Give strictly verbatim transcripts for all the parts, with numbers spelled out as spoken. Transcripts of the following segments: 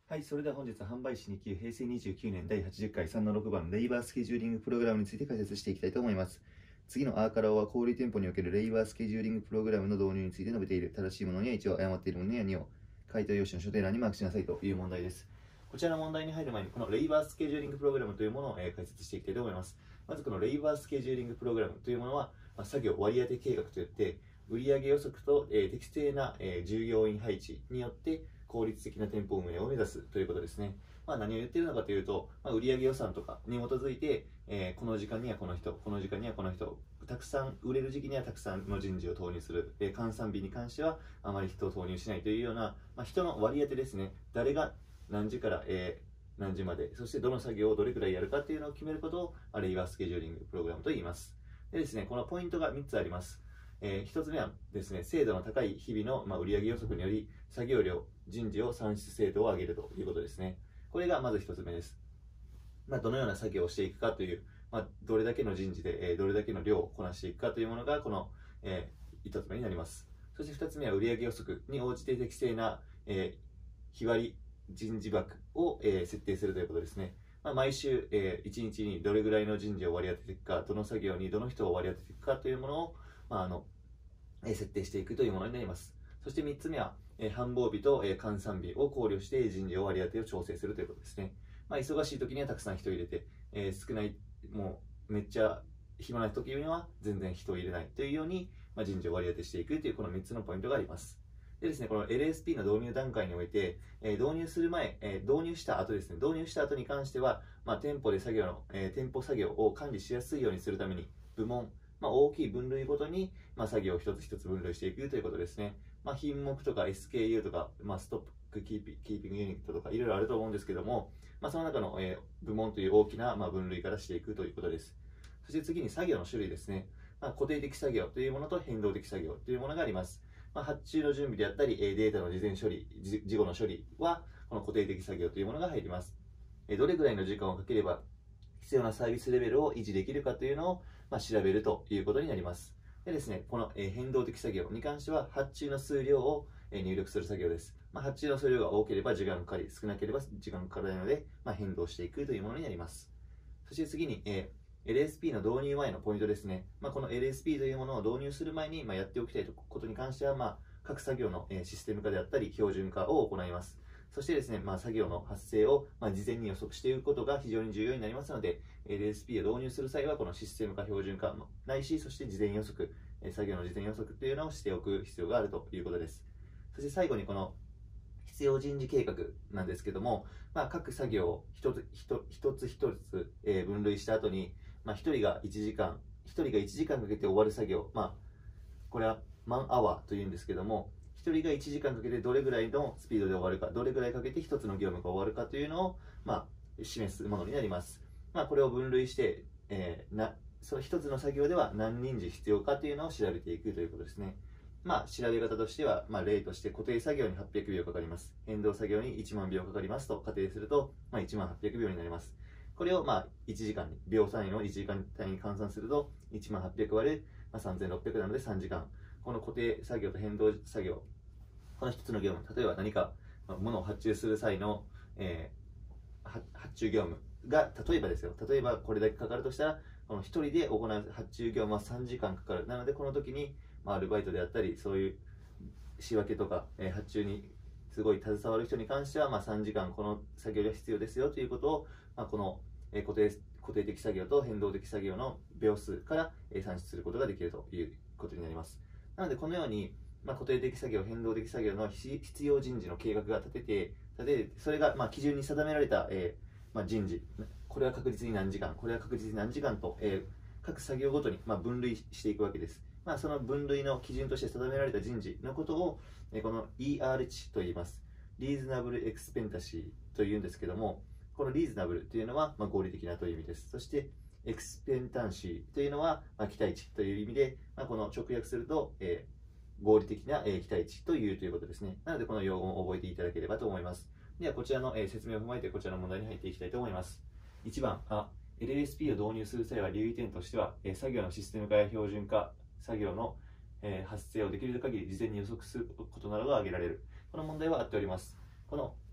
はい、それでは本日販売士に級平成にじゅうきゅうねんだいはちじゅっかいさんのろくばんレイバースケジューリングプログラムについて解説していきたいと思います。次のアーカラオは小売店舗におけるレイバースケジューリングプログラムの導入について述べている。正しいものにはいちを、誤っているものにはにを回答用紙の所定欄にマークしなさいという問題です。こちらの問題に入る前にこのレイバースケジューリングプログラムというものを、えー、解説していきたいと思います。まずこのレイバースケジューリングプログラムというものは、まあ、作業割当計画といって売上予測と、えー、適正な、えー、従業員配置によって効率的な店舗運営を目指すということですね。まあ、何を言っているのかというと、まあ、売上予算とかに基づいて、えー、この時間にはこの人、この時間にはこの人、たくさん売れる時期にはたくさんの人事を投入する、えー、換算日に関してはあまり人を投入しないというような、まあ、人の割り当てですね。誰が何時から、えー、何時まで、そしてどの作業をどれくらいやるかというのを決めることをレイバースケジューリングプログラムと言います。でですね、このポイントがみっつあります。えー、ひとつめはですね、精度の高い日々の、まあ、売上予測により作業量、人事を算出精度を上げるということですね。これがまずひとつめです。まあ、どのような作業をしていくかという、まあ、どれだけの人事で、えー、どれだけの量をこなしていくかというものがこの、えー、ひとつめになります。そしてふたつめは売上予測に応じて適正な、えー、日割り人事枠を、えー、設定するということですね。まあ、毎週、えー、いちにちにどれぐらいの人事を割り当てていくか、どの作業にどの人を割り当てていくかというものを、まあ、あのえー、設定していくというものになります。そしてみっつめは、えー、繁忙日と、えー、換算日を考慮して人事を割り当てを調整するということですね。まあ、忙しい時にはたくさん人を入れて、えー、少ない、もうめっちゃ暇な時には全然人を入れないというように、まあ、人事を割り当てしていくというこのみっつのポイントがあります。でですね、この エルエスピー の導入段階において、えー、導入する前、えー、導入した後ですね、導入した後に関しては、まあ、店舗で作業の、えー、店舗作業を管理しやすいようにするために、部門、まあ、大きい分類ごとに、まあ、作業を一つ一つ分類していくということですね。まあ、品目とか エスケーユー とか、まあ、ストックキーピキーピングユニットとかいろいろあると思うんですけども、まあ、その中の、えー、部門という大きな、まあ、分類からしていくということです。そして次に作業の種類ですね。まあ、固定的作業というものと変動的作業というものがあります。まあ、発注の準備であったり、データの事前処理、事後の処理は、この固定的作業というものが入ります。どれぐらいの時間をかければ、必要なサービスレベルを維持できるかというのを、まあ、調べるということになります。でですね、この変動的作業に関しては、発注の数量を入力する作業です。まあ、発注の数量が多ければ時間がかかり、少なければ時間がかからないので、まあ、変動していくというものになります。そして次に、えーエルエスピー の導入前のポイントですね。まあ、この エルエスピー というものを導入する前に、まあ、やっておきたいことに関しては、まあ、各作業のシステム化であったり、標準化を行います。そしてですね、まあ、作業の発生を、まあ、事前に予測していくことが非常に重要になりますので、エルエスピー を導入する際は、このシステム化、標準化ないし、そして事前予測、作業の事前予測というのをしておく必要があるということです。そして最後にこの必要人事計画なんですけども、まあ、各作業を一つ一つ一つ分類した後に、まあ、ひとりがいちじかん、ひとりがいちじかんかけて終わる作業、まあ、これはマンアワーというんですけども、ひとりがいちじかんかけてどれぐらいのスピードで終わるか、どれぐらいかけてひとつの業務が終わるかというのを、まあ、示すものになります。まあ、これを分類して、えー、なそのひとつの作業では何人時必要かというのを調べていくということですね。まあ、調べ方としては、まあ、例として固定作業にはっぴゃくびょうかかります。変動作業にいちまんびょうかかりますと仮定すると、まあ、いちまんはっぴゃくびょうになります。これをまあいちじかんに、秒単位のいちじかん単位に換算すると、いちまんはっぴゃく割る、まあ、さんぜんろっぴゃくなのでさんじかん。この固定作業と変動作業、このひとつの業務、例えば何か物を発注する際の、えー、発注業務が、例えばですよ、例えばこれだけかかるとしたら、このひとりで行う発注業務はさんじかんかかる。なので、この時に、まあ、アルバイトであったり、そういう仕分けとか、えー、発注にすごい携わる人に関しては、まあ、さんじかんこの作業が必要ですよということを、まあ、この、えー、固定固定的作業と変動的作業の秒数から、えー、算出することができるということになります。なので、このように、まあ、固定的作業、変動的作業の必要人事の計画が立てて、立てそれがまあ基準に定められた、えーまあ、人事、これは確実に何時間、これは確実に何時間と、えー、各作業ごとに、まあ、分類していくわけです。まあ、その分類の基準として定められた人事のことを、えー、この イーアール 値と言います。リーズナブルエクスペンタシーというんですけども、このリーズナブルというのは、まあ、合理的なという意味です。そして、エクスペンタンシーというのは、まあ、期待値という意味で、まあ、この直訳すると、えー、合理的な、えー、期待値というということですね。なので、この用語を覚えていただければと思います。では、こちらの、えー、説明を踏まえて、こちらの問題に入っていきたいと思います。いちばん、あ エルエスピー を導入する際は留意点としては、えー、作業のシステム化や標準化、作業の、えー、発生をできる限り事前に予測することなどが挙げられる。この問題は合っております。この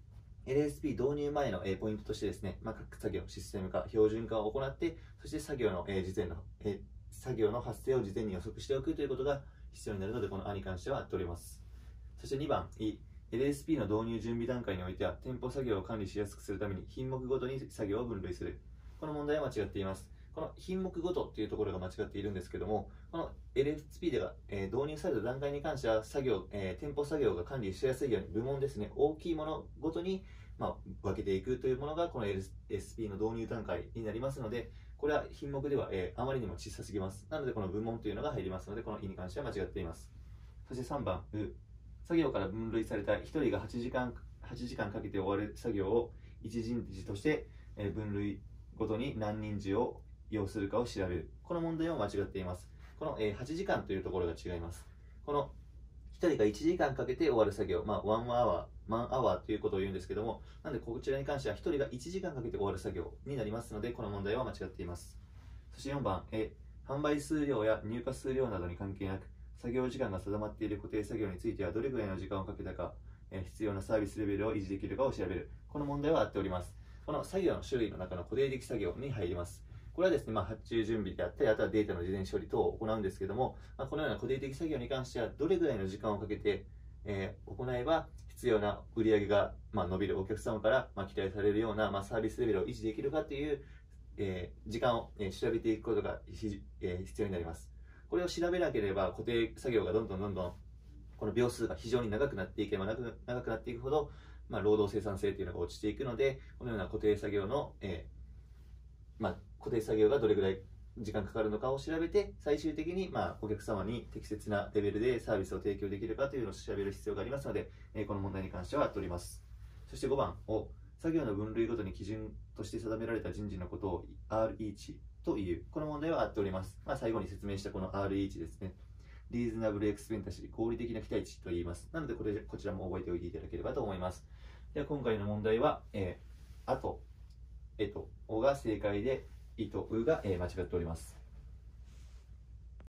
エルエスピー 導入前の、えー、ポイントとしてですね、まあ、各作業システム化、標準化を行って、そして作業の、えー、事前の、えー、作業の発生を事前に予測しておくということが必要になるので、この案に関しては合っております。そしてにばん、い、エルエスピー の導入準備段階においては、店舗作業を管理しやすくするために品目ごとに作業を分類する。この問題は間違っています。この品目ごとというところが間違っているんですけども、この エルエスピー でが、えー、導入された段階に関しては、作業、えー、店舗作業が管理しやすいように、部門ですね、大きいものごとに、まあ、分けていくというものが、この エルエスピー の導入段階になりますので、これは品目では、えー、あまりにも小さすぎます。なので、この部門というのが入りますので、この意に関しては間違っています。そしてさんばん、う、作業から分類されたひとりがはちじかん、はちじかんかけて終わる作業を一人時として、えー、分類ごとに何人時を要するかを調べる。この問題は間違っています。この、えー、はちじかんというところが違います。このひとりがいちじかんかけて終わる作業、まあ、ワンアワー、ワンアワーということを言うんですけども、なのでこちらに関してはひとりがいちじかんかけて終わる作業になりますので、この問題は間違っています。そしてよんばん、え販売数量や入荷数量などに関係なく、作業時間が定まっている固定作業についてはどれくらいの時間をかけたか、え必要なサービスレベルを維持できるかを調べる。この問題は合っております。この作業の種類の中の固定的作業に入ります。これはですね、まあ、発注準備であったり、あとはデータの事前処理等を行うんですけども、まあ、このような固定的作業に関しては、どれぐらいの時間をかけて、えー、行えば、必要な売上が、まあ、伸びるお客様から、まあ、期待されるような、まあ、サービスレベルを維持できるかという、えー、時間を、えー、調べていくことが、えー、必要になります。これを調べなければ、固定作業がどんどんどんどん、この秒数が非常に長くなっていけば長く長くなっていくほど、まあ、労働生産性というのが落ちていくので、このような固定作業の、えーまあ、固定作業がどれぐらい時間かかるのかを調べて、最終的に、まあ、お客様に適切なレベルでサービスを提供できるかというのを調べる必要がありますので、えー、この問題に関しては合っております。そしてごばんを、作業の分類ごとに基準として定められた人事のことを アールイー 値という、この問題は合っております。まあ、最後に説明したこの アールイー 値ですね。リーズナブルエクスペンタシー、合理的な期待値と言います。なのでこれ、こちらも覚えておいていただければと思います。では今回の問題は、えー、あと、えと、おが正解で、いとうが、えー、間違っております。